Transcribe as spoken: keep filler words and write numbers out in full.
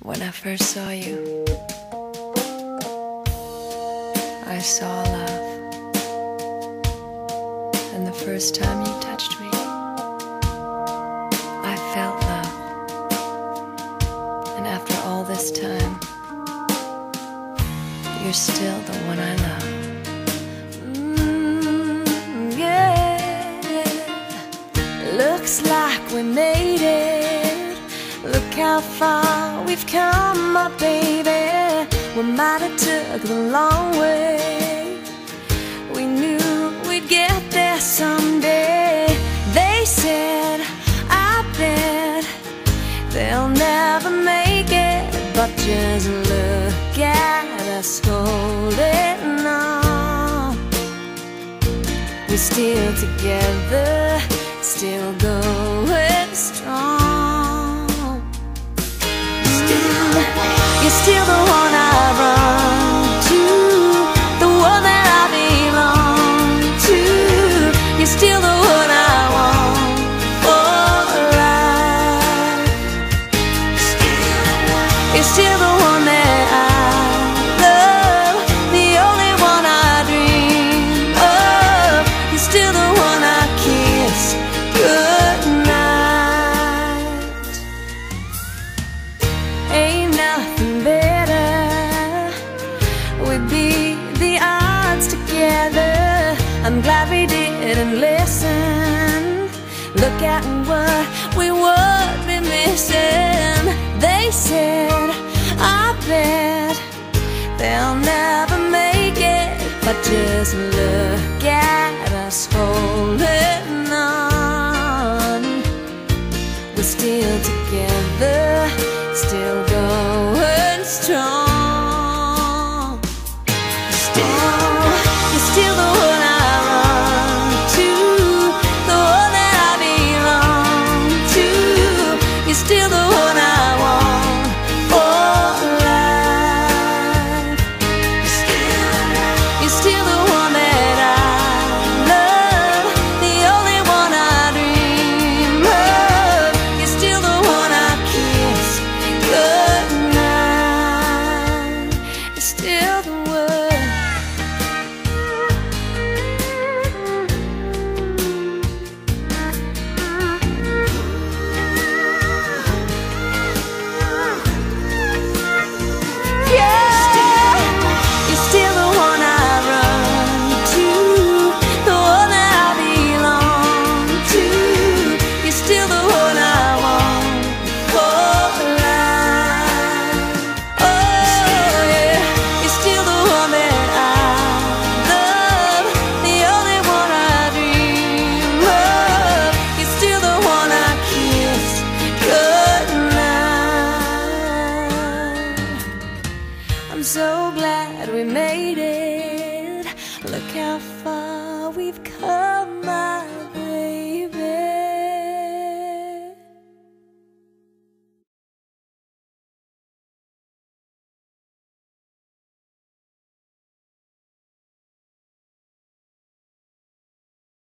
When I first saw you, I saw love. And the first time you touched me, I felt love. And after all this time, you're still the one I love. Mm, yeah. Looks like we made it. Look how far we've come, my baby. We might have took the long way. We knew we'd get there someday. They said, I bet they'll never make it. But just look at us holding on. We're still together, still going strong. You're still the one I run to, the one that I belong to. You're still the one I want for life. You're still the one that I love, the only one I dream of. You're still the one I kiss goodnight. Ain't nothing better. We'd beat the odds together. I'm glad we didn't listen. Look at what we would be missing. They said, I bet they'll never make it. But just look at us holding on. We're still together, still going strong. Still, you're still the one I run to, the one that I belong to. You're still the one I want for life. You're still the one that I love, the only one I dream of. You're still the one I kiss goodnight. You're still the one. I'm so glad we made it. Look how far we've come.